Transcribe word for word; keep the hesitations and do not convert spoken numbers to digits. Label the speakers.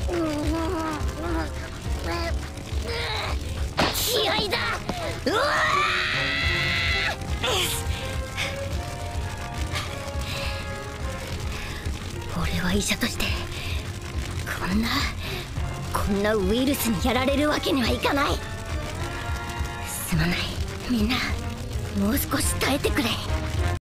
Speaker 1: 気合いだ。うわ俺は医者としてこんなこんなウイルスにやられるわけにはいかない。すまない、みんな。もう少し耐えてくれ。